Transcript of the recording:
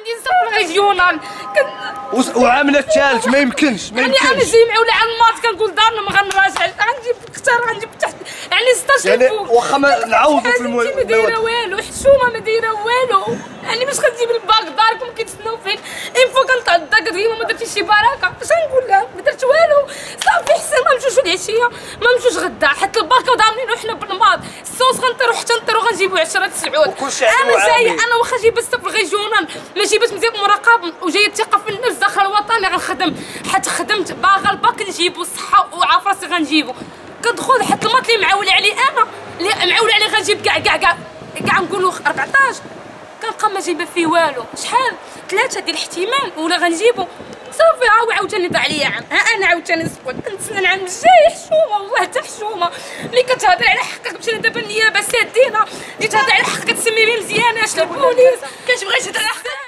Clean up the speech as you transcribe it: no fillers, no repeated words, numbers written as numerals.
عندي صفر ريجيونال وعامله الثالث ما يمكنش يعني انا جاي معولة على الماط كنقول دارنا ما غنراجعش غنجيب اكثر غنجيب تحت يعني 16 يعني فوق واخا نعوضوا في ما دايره والو حشومه ما دايره والو يعني باش غتجيب الباك داركم كيتسناو فين اين فوا كنتعدى كتقول ما درتيش شي بركه اش غنقول لها ما درت والو صافي حسن ما نمشيوش العشيه ما نمشيوش غدا حتى البركه وضامنينو حنا بالماط الصوص غنطيرو حتى نطيرو غنجيبو 10 9 انا جايه انا واخا جايبه الصفر ريجيونال ماشي باش مزيان مراقب وجايه الثقه في النفس داخل الوطني غنخدم حتى خدمت باغا الباك نجيبو الصحه وعارف راسي غنجيبو كندخل حتى الماط اللي معول عليه انا اللي معول عليه غنجيب كاع نقولوا 14 كنبقى ما جايبه فيه والو شحال 3 ديال الاحتمال ولا غنجيبو صافي ها هو عاوتاني ضاع عليا عام ها انا عاوتاني صبرت كنتسنى العام الجاي حشومه والله حتى حشومه ملي كتهضر على حقك مشينا دابا النيابه سادينا اللي تهضر على حقك كتسمي لي مزيانه اش البوليس كتبغي تهضر على حقك